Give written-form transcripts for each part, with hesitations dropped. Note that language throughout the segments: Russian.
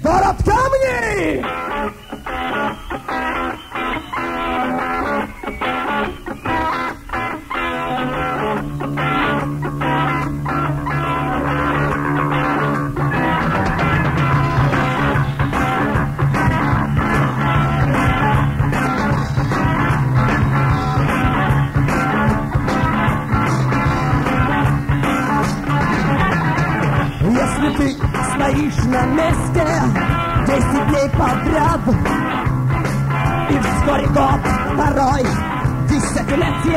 Город камней! Если ты стоишь на месте 10 дней подряд, и вскоре год второй, десятилетие,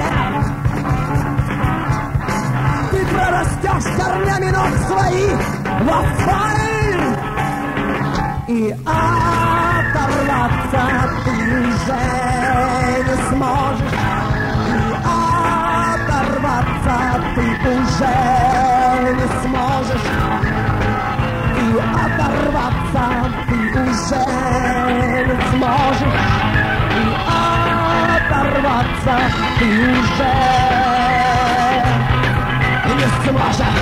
ты прорастешь корнями ног своих в асфальт, и оторваться ты уже не сможешь, и оторваться ты уже не сможешь, и оторваться ты уже не сможешь, и оторваться ты уже не сможешь.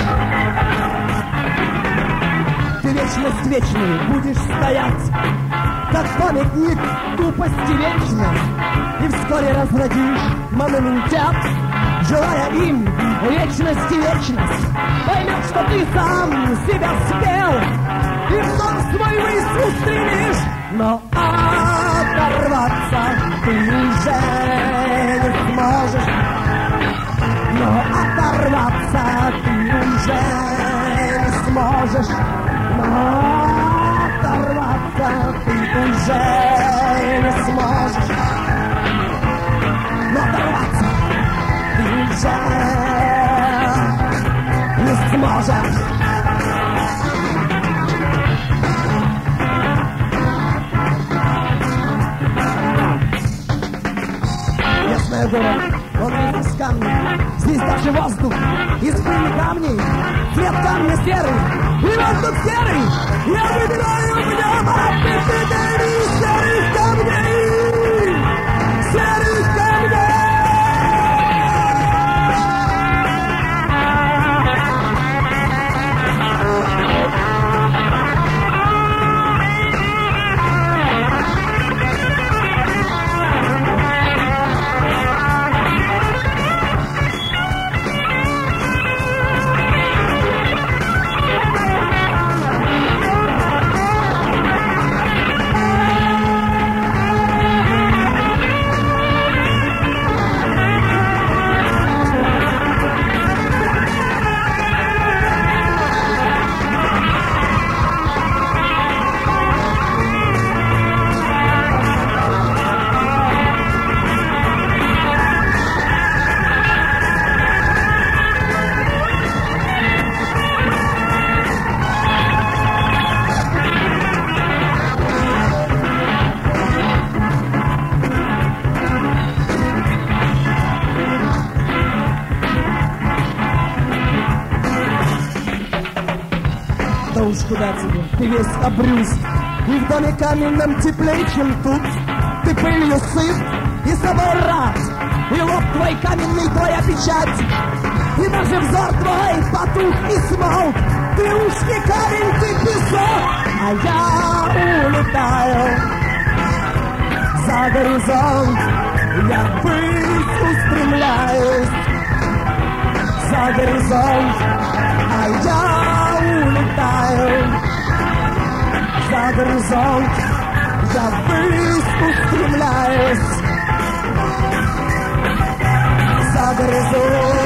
Ты вечность вечной будешь стоять, как памятник тупости вечной, и вскоре разродишь монументат, желая им вечности вечность. Поймешь, что ты сам себя спел, и в дом свой высь устремишь, но оторваться ты уже не сможешь, но оторваться ты уже не сможешь, но оторваться ты уже не сможешь, но оторваться ты уже не сможешь. Ясный город, он весь из камней, здесь даже воздух из пыли камней, цвет камня серый, и воздух серый, я выбираю в нем от эпидемии серых камней, серых камней. Да уж куда тебе, ты весь обрюз, и в доме каменном теплее, чем тут. Ты пылью сыт и собой рад, и лоб твой каменный, твоя печать, и даже взор твой потух и смолк. Ты уж не камень, ты песок, а я улетаю за горизонт, я ввысь устремляюсь за горизонт, а я улетаю за горизонт, я ввысь устремляюсь за горизонт.